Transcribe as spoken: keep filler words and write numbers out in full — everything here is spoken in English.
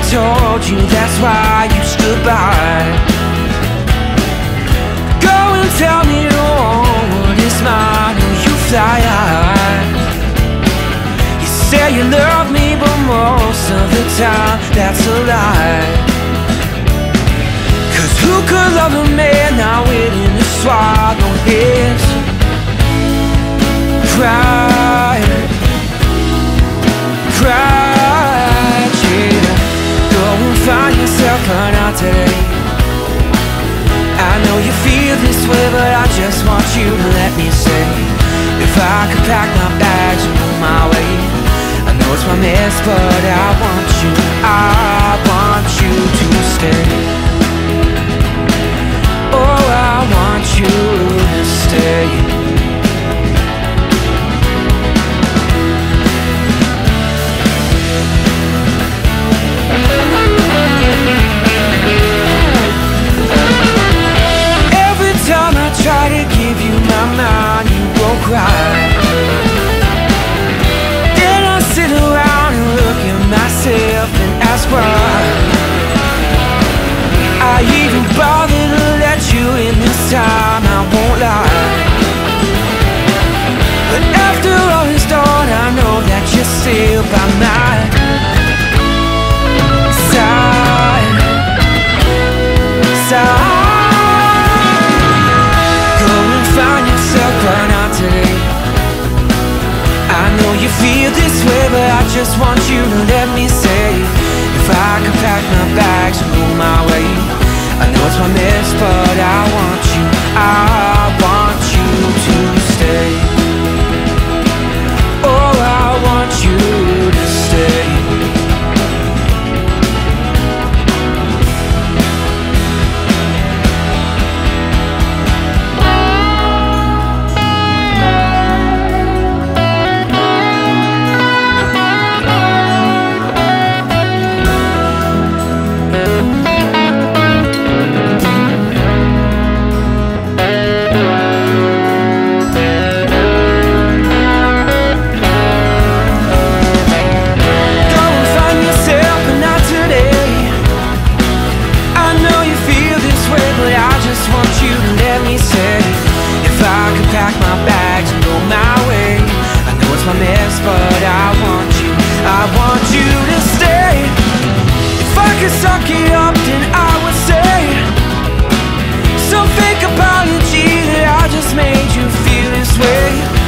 told you, that's why you stood by. Go and tell me the world is mine, or you fly high. You say you love me, but most of the time that's a lie. Cause who could love a man not willing to swallow his pride? Pride, yeah. Go and find yourself another day. I know you feel this way, but I just want you to let me say, if I could pack my bags and go my way. I know it's my mess, but I want you, I want you to stay. Oh, I want you to stay. Try to give you my mind, you won't cry. Then I sit around and look at myself and ask why I even bother to let you in this time, I won't lie. But after all is done, I know that you're still by my side. Side. I know you feel this way, but I just want you to let me say, if I could pack my bags and go my way. I know it's my mess, but I want you, I want you to stay. Oh, I want you to stay. Pack my bags and go my way. I know it's my mess, but I want you, I want you to stay. If I could suck it up, then I would say some fake apology that I just made you feel this way.